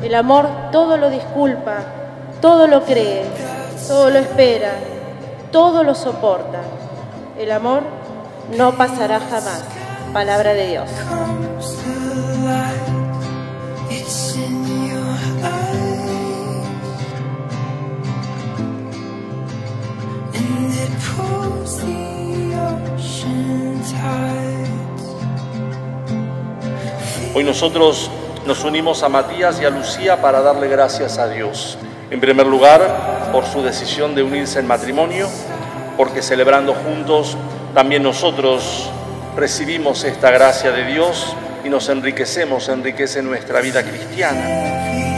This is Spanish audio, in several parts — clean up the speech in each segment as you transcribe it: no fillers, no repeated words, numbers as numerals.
El amor todo lo disculpa, todo lo cree, todo lo espera, todo lo soporta. El amor no pasará jamás. Palabra de Dios. Hoy nosotros nos unimos a Matías y a Lucía para darle gracias a Dios. En primer lugar, por su decisión de unirse en matrimonio, porque celebrando juntos también nosotros recibimos esta gracia de Dios y nos enriquecemos, enriquece nuestra vida cristiana.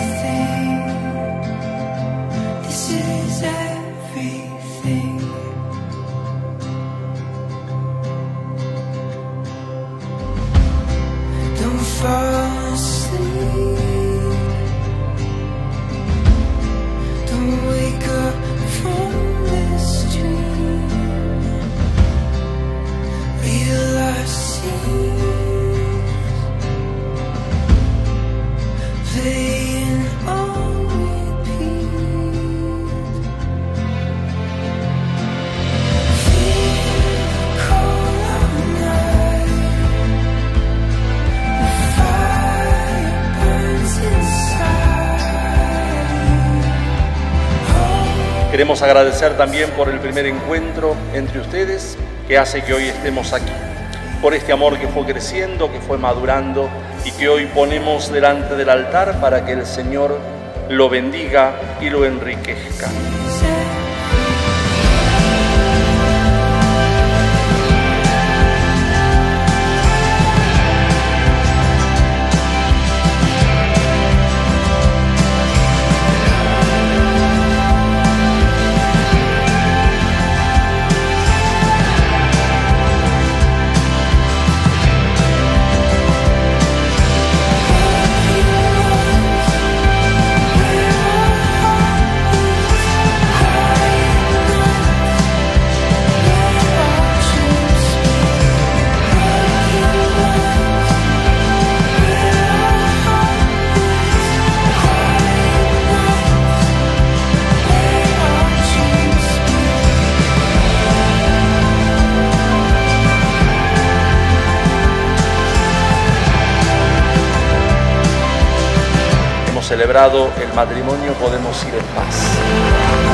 Fall asleep. Don't wake up from this dream. Real our scenes, playing on repeat. Feel cold all night. Queremos agradecer también por el primer encuentro entre ustedes que hace que hoy estemos aquí, por este amor que fue creciendo, que fue madurando y que hoy ponemos delante del altar para que el Señor lo bendiga y lo enriquezca. Celebrado el matrimonio, podemos ir en paz.